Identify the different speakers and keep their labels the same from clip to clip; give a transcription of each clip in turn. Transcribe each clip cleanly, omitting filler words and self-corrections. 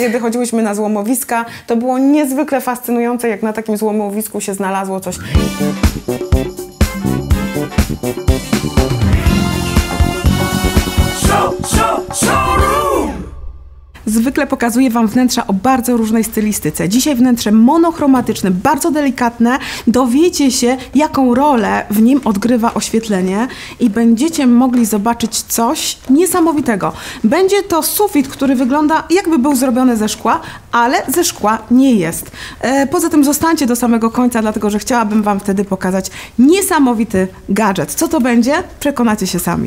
Speaker 1: Kiedy chodziłyśmy na złomowiska, to było niezwykle fascynujące, jak na takim złomowisku się znalazło coś. Zwykle pokazuję Wam wnętrza o bardzo różnej stylistyce. Dzisiaj wnętrze monochromatyczne, bardzo delikatne. Dowiecie się, jaką rolę w nim odgrywa oświetlenie i będziecie mogli zobaczyć coś niesamowitego. Będzie to sufit, który wygląda, jakby był zrobiony ze szkła, ale ze szkła nie jest. Poza tym zostańcie do samego końca, dlatego że chciałabym Wam wtedy pokazać niesamowity gadżet. Co to będzie? Przekonacie się sami.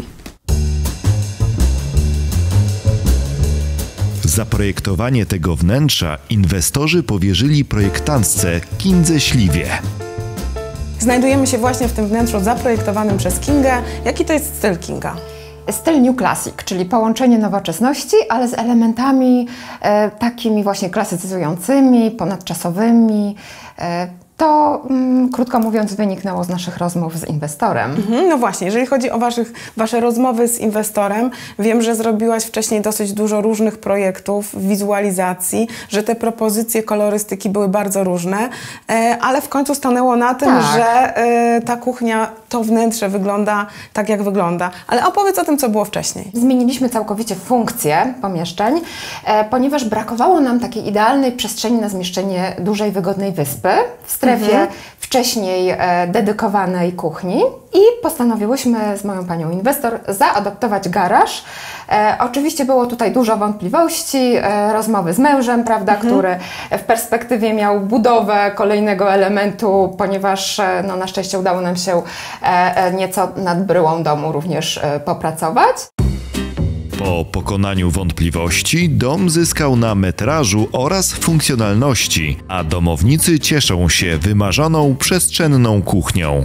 Speaker 2: Zaprojektowanie tego wnętrza inwestorzy powierzyli projektantce Kindze Śliwie.
Speaker 1: Znajdujemy się właśnie w tym wnętrzu zaprojektowanym przez Kingę. Jaki to jest styl, Kinga?
Speaker 3: Styl New Classic, czyli połączenie nowoczesności, ale z elementami takimi właśnie klasycyzującymi, ponadczasowymi. To, krótko mówiąc, wyniknęło z naszych rozmów z inwestorem.
Speaker 1: No właśnie, jeżeli chodzi o Wasze rozmowy z inwestorem, wiem, że zrobiłaś wcześniej dosyć dużo różnych projektów, wizualizacji, że te propozycje kolorystyki były bardzo różne, ale w końcu stanęło na tym, że ta kuchnia, to wnętrze wygląda tak, jak wygląda. Ale opowiedz o tym, co było wcześniej.
Speaker 3: Zmieniliśmy całkowicie funkcję pomieszczeń, ponieważ brakowało nam takiej idealnej przestrzeni na zmieszczenie dużej, wygodnej wyspy w strefie wcześniej dedykowanej kuchni i postanowiłyśmy z moją panią inwestor zaadoptować garaż. Oczywiście było tutaj dużo wątpliwości, rozmowy z mężem, prawda, który w perspektywie miał budowę kolejnego elementu, ponieważ no, na szczęście udało nam się nieco nad bryłą domu również popracować.
Speaker 2: Po pokonaniu wątpliwości dom zyskał na metrażu oraz funkcjonalności, a domownicy cieszą się wymarzoną przestrzenną kuchnią.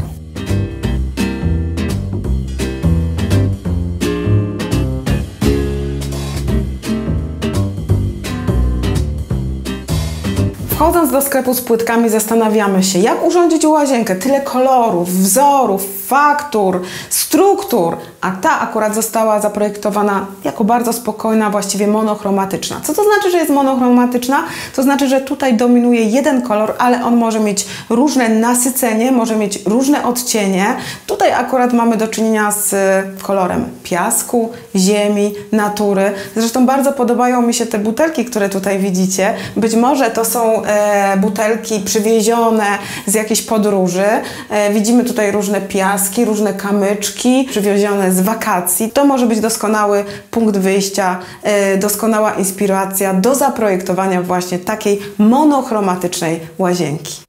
Speaker 1: Wchodząc do sklepu z płytkami zastanawiamy się, jak urządzić łazienkę. Tyle kolorów, wzorów, faktur, struktur, a ta akurat została zaprojektowana jako bardzo spokojna, właściwie monochromatyczna. Co to znaczy, że jest monochromatyczna? To znaczy, że tutaj dominuje jeden kolor, ale on może mieć różne nasycenie, może mieć różne odcienie. Tutaj akurat mamy do czynienia z kolorem piasku, ziemi, natury. Zresztą bardzo podobają mi się te butelki, które tutaj widzicie. Być może to są butelki przywiezione z jakiejś podróży. Widzimy tutaj różne piaski, różne kamyczki przywiezione z wakacji. To może być doskonały punkt wyjścia, doskonała inspiracja do zaprojektowania właśnie takiej monochromatycznej łazienki.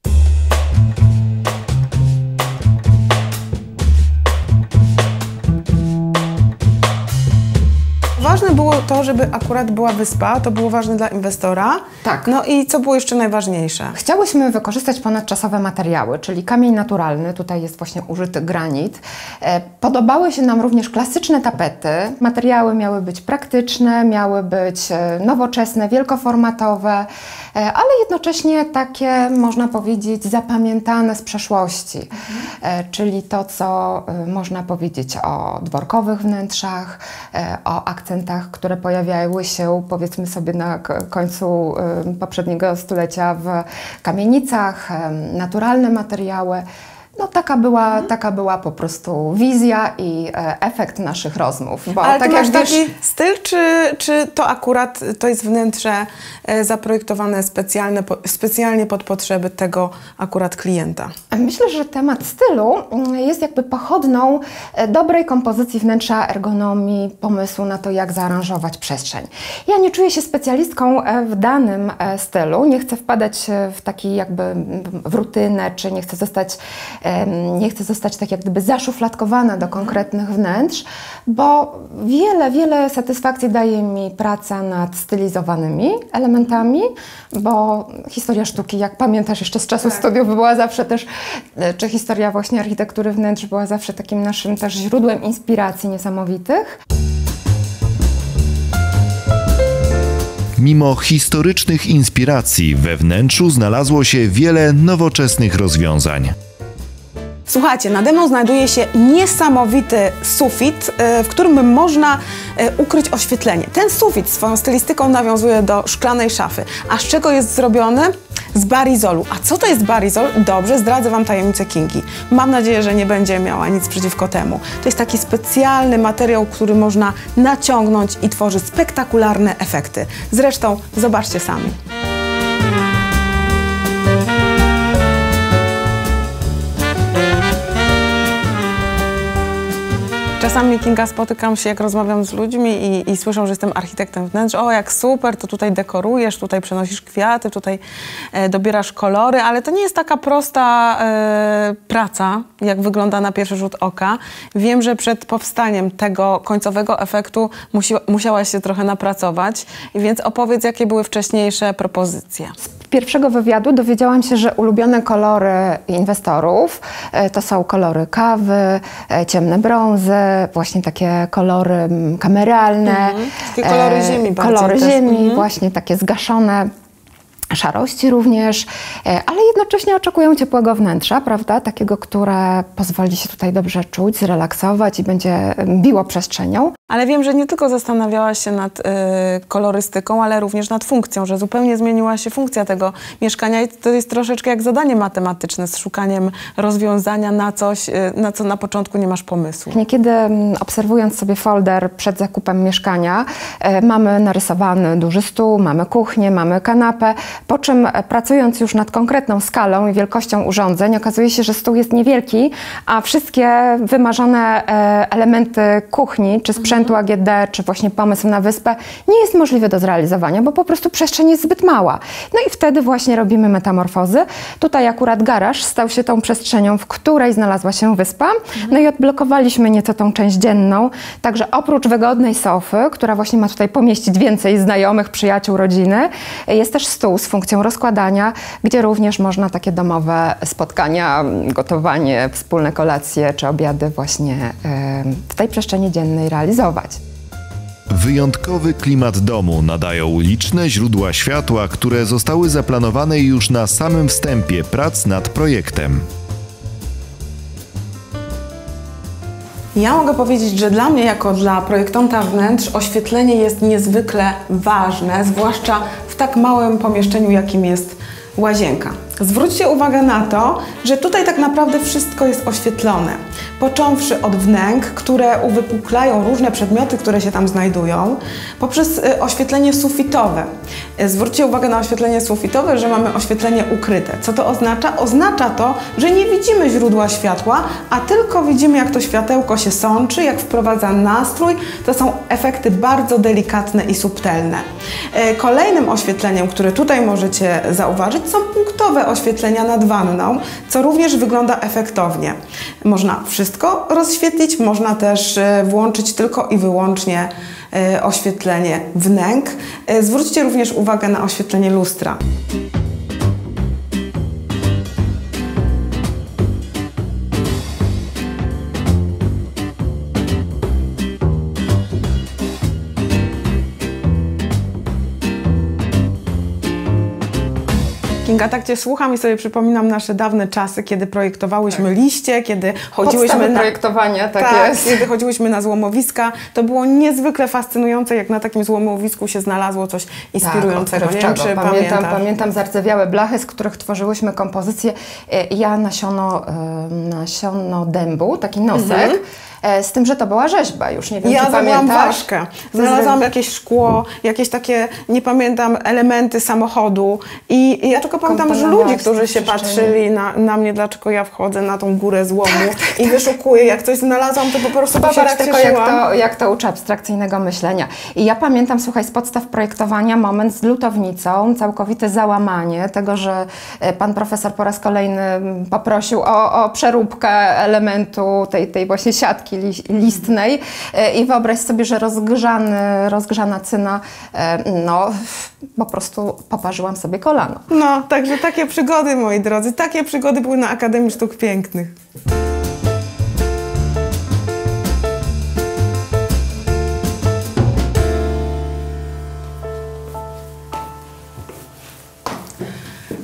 Speaker 1: Ważne było to, żeby akurat była wyspa, to było ważne dla inwestora.
Speaker 3: Tak.
Speaker 1: No i co było jeszcze najważniejsze?
Speaker 3: Chciałyśmy wykorzystać ponadczasowe materiały, czyli kamień naturalny, tutaj jest właśnie użyty granit. Podobały się nam również klasyczne tapety. Materiały miały być praktyczne, miały być nowoczesne, wielkoformatowe, ale jednocześnie takie, można powiedzieć, zapamiętane z przeszłości. Czyli to, co można powiedzieć o dworkowych wnętrzach, o akcentach, które pojawiały się, powiedzmy sobie, na końcu poprzedniego stulecia w kamienicach, naturalne materiały. No taka była po prostu wizja i efekt naszych rozmów. Bo
Speaker 1: ale
Speaker 3: tak
Speaker 1: ty masz
Speaker 3: jak
Speaker 1: taki styl, czy to akurat to jest wnętrze zaprojektowane specjalnie pod potrzeby tego akurat klienta?
Speaker 3: Myślę, że temat stylu jest jakby pochodną dobrej kompozycji wnętrza, ergonomii, pomysłu na to, jak zaaranżować przestrzeń. Ja nie czuję się specjalistką w danym stylu, nie chcę wpadać w taki jakby w rutynę, czy nie chcę zostać tak jak gdyby zaszufladkowana do konkretnych wnętrz, bo wiele satysfakcji daje mi praca nad stylizowanymi elementami, bo historia sztuki, jak pamiętasz jeszcze z czasów studiów, była zawsze też, czy historia właśnie architektury wnętrz była zawsze takim naszym też źródłem inspiracji niesamowitych.
Speaker 2: Mimo historycznych inspiracji we wnętrzu znalazło się wiele nowoczesnych rozwiązań.
Speaker 1: Słuchajcie, nade mną znajduje się niesamowity sufit, w którym można ukryć oświetlenie. Ten sufit swoją stylistyką nawiązuje do szklanej szafy. A z czego jest zrobiony? Z barizolu. A co to jest barizol? Dobrze, zdradzę Wam tajemnicę Kingi. Mam nadzieję, że nie będzie miała nic przeciwko temu. To jest taki specjalny materiał, który można naciągnąć i tworzy spektakularne efekty. Zresztą zobaczcie sami. Czasami, Kinga, spotykam się, jak rozmawiam z ludźmi i słyszą, że jestem architektem wnętrz. O, jak super, to tutaj dekorujesz, tutaj przenosisz kwiaty, tutaj dobierasz kolory, ale to nie jest taka prosta praca, jak wygląda na pierwszy rzut oka. Wiem, że przed powstaniem tego końcowego efektu musiałaś się trochę napracować, więc opowiedz, jakie były wcześniejsze propozycje.
Speaker 3: Pierwszego wywiadu dowiedziałam się, że ulubione kolory inwestorów to są kolory kawy, ciemne brązy, właśnie takie kolory kameralne.
Speaker 1: Takie kolory ziemi bardziej.
Speaker 3: Kolory ziemi, właśnie takie zgaszone. Szarości również, ale jednocześnie oczekują ciepłego wnętrza, prawda? Takiego, które pozwoli się tutaj dobrze czuć, zrelaksować i będzie biło przestrzenią.
Speaker 1: Ale wiem, że nie tylko zastanawiałaś się nad kolorystyką, ale również nad funkcją, że zupełnie zmieniła się funkcja tego mieszkania i to jest troszeczkę jak zadanie matematyczne z szukaniem rozwiązania na coś, na co na początku nie masz pomysłu.
Speaker 3: Niekiedy obserwując sobie folder przed zakupem mieszkania, mamy narysowany duży stół, mamy kuchnię, mamy kanapę, po czym pracując już nad konkretną skalą i wielkością urządzeń, okazuje się, że stół jest niewielki, a wszystkie wymarzone elementy kuchni, czy sprzętu AGD, czy właśnie pomysł na wyspę nie jest możliwy do zrealizowania, bo po prostu przestrzeń jest zbyt mała. No i wtedy właśnie robimy metamorfozy. Tutaj akurat garaż stał się tą przestrzenią, w której znalazła się wyspa. No i odblokowaliśmy nieco tą część dzienną. Także oprócz wygodnej sofy, która właśnie ma tutaj pomieścić więcej znajomych, przyjaciół, rodziny, jest też stół z funkcją rozkładania, gdzie również można takie domowe spotkania, gotowanie, wspólne kolacje czy obiady właśnie w tej przestrzeni dziennej realizować.
Speaker 2: Wyjątkowy klimat domu nadają liczne źródła światła, które zostały zaplanowane już na samym wstępie prac nad projektem.
Speaker 1: Ja mogę powiedzieć, że dla mnie, jako dla projektanta wnętrz, oświetlenie jest niezwykle ważne, zwłaszcza w tak małym pomieszczeniu, jakim jest łazienka. Zwróćcie uwagę na to, że tutaj tak naprawdę wszystko jest oświetlone. Począwszy od wnęk, które uwypuklają różne przedmioty, które się tam znajdują, poprzez oświetlenie sufitowe. Zwróćcie uwagę na oświetlenie sufitowe, że mamy oświetlenie ukryte. Co to oznacza? Oznacza to, że nie widzimy źródła światła, a tylko widzimy, jak to światełko się sączy, jak wprowadza nastrój. To są efekty bardzo delikatne i subtelne. Kolejnym oświetleniem, które tutaj możecie zauważyć, są punktowe oświetlenia nad wanną, co również wygląda efektownie. Można wszystko rozświetlić, można też włączyć tylko i wyłącznie oświetlenie wnęk. Zwróćcie również uwagę na oświetlenie lustra. Kinga, tak Cię słucham i sobie przypominam nasze dawne czasy, kiedy projektowałyśmy liście, kiedy chodziłyśmy na
Speaker 3: projektowania, tak jest.
Speaker 1: Kiedy chodziłyśmy na złomowiska. To było niezwykle fascynujące, jak na takim złomowisku się znalazło coś inspirującego.
Speaker 3: Tak,
Speaker 1: nie wiem, czy
Speaker 3: pamiętam zardzewiałe blachy, z których tworzyłyśmy kompozycję. Ja nasiono dębu, taki nosek. Z tym, że to była rzeźba, już nie wiem, czy pamiętasz.
Speaker 1: Ja ważkę. Znalazłam jakieś szkło, jakieś takie, nie pamiętam, elementy samochodu i ja tylko pamiętam, że ludzie, którzy się patrzyli na mnie, dlaczego ja wchodzę na tą górę złomu i wyszukuję, jak coś znalazłam, to po prostu się tak
Speaker 3: tylko jak to uczy abstrakcyjnego myślenia. I ja pamiętam, słuchaj, z podstaw projektowania moment z lutownicą, całkowite załamanie tego, że pan profesor po raz kolejny poprosił o przeróbkę elementu tej właśnie siatki listnej i wyobraź sobie, że rozgrzana cyna, no po prostu poparzyłam sobie kolano.
Speaker 1: No, także takie przygody, moi drodzy, takie przygody były na Akademii Sztuk Pięknych.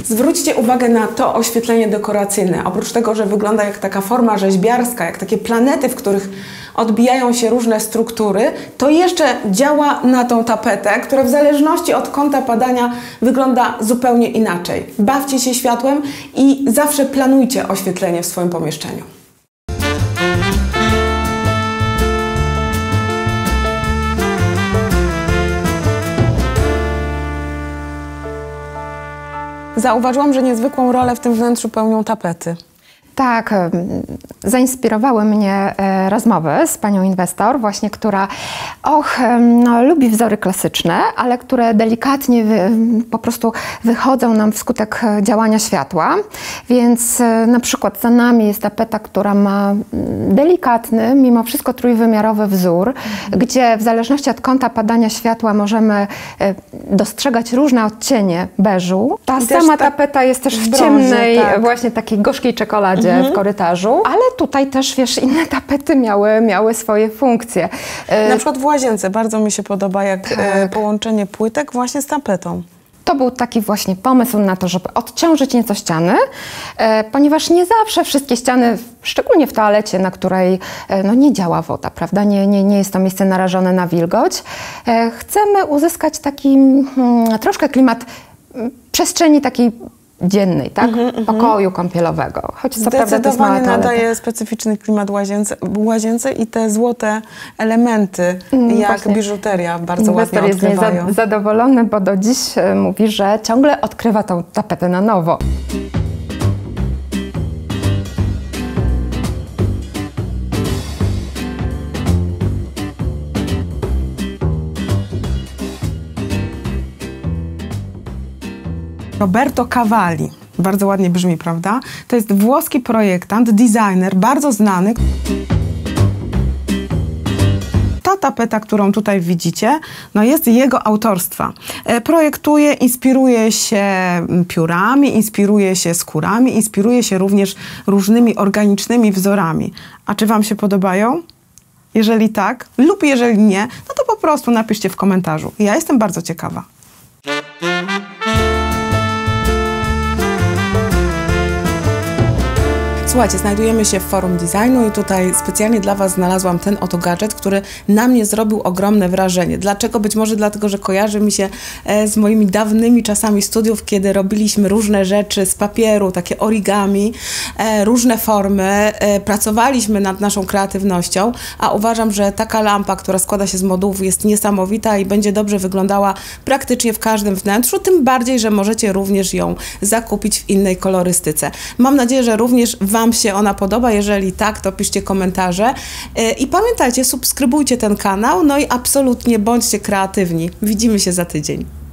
Speaker 1: Zwróćcie uwagę na to oświetlenie dekoracyjne. Oprócz tego, że wygląda jak taka forma rzeźbiarska, jak takie planety, w których odbijają się różne struktury, to jeszcze działa na tą tapetę, która w zależności od kąta padania wygląda zupełnie inaczej. Bawcie się światłem i zawsze planujcie oświetlenie w swoim pomieszczeniu. Zauważyłam, że niezwykłą rolę w tym wnętrzu pełnią tapety.
Speaker 3: Tak, zainspirowały mnie rozmowy z panią inwestor, właśnie, która lubi wzory klasyczne, ale które delikatnie po prostu wychodzą nam wskutek działania światła. Więc na przykład za nami jest tapeta, która ma delikatny, mimo wszystko trójwymiarowy wzór, gdzie w zależności od kąta padania światła możemy dostrzegać różne odcienie beżu. Ta sama tapeta jest też w ciemnej, właśnie takiej gorzkiej czekoladzie w korytarzu, ale tutaj też, wiesz, inne tapety miały swoje funkcje.
Speaker 1: Na przykład w łazience bardzo mi się podoba, jak połączenie płytek właśnie z tapetą.
Speaker 3: To był taki właśnie pomysł na to, żeby odciążyć nieco ściany, ponieważ nie zawsze wszystkie ściany, szczególnie w toalecie, na której nie działa woda, prawda? Nie jest to miejsce narażone na wilgoć. Chcemy uzyskać taki troszkę klimat przestrzeni takiej dziennej, tak? Pokoju kąpielowego. Choć co prawda to jest mała toaleta.
Speaker 1: Nadaje specyficzny klimat łazience i te złote elementy, jak właśnie biżuteria, bardzo ładnie odgrywają.
Speaker 3: Inwestor jest zadowolony, bo do dziś mówi, że ciągle odkrywa tą tapetę na nowo.
Speaker 1: Roberto Cavalli. Bardzo ładnie brzmi, prawda? To jest włoski projektant, designer, bardzo znany. Ta tapeta, którą tutaj widzicie, jest jego autorstwa. Projektuje, inspiruje się piórami, inspiruje się skórami, inspiruje się również różnymi organicznymi wzorami. A czy Wam się podobają? Jeżeli tak, lub jeżeli nie, to po prostu napiszcie w komentarzu. Ja jestem bardzo ciekawa. Słuchajcie, znajdujemy się w Forum Designu i tutaj specjalnie dla Was znalazłam ten oto gadżet, który na mnie zrobił ogromne wrażenie. Dlaczego? Być może dlatego, że kojarzy mi się z moimi dawnymi czasami studiów, kiedy robiliśmy różne rzeczy z papieru, takie origami, różne formy, pracowaliśmy nad naszą kreatywnością, a uważam, że taka lampa, która składa się z modułów, jest niesamowita i będzie dobrze wyglądała praktycznie w każdym wnętrzu, tym bardziej, że możecie również ją zakupić w innej kolorystyce. Mam nadzieję, że również Wam się ona podoba. Jeżeli tak, to piszcie komentarze. I pamiętajcie, subskrybujcie ten kanał, no i absolutnie bądźcie kreatywni. Widzimy się za tydzień.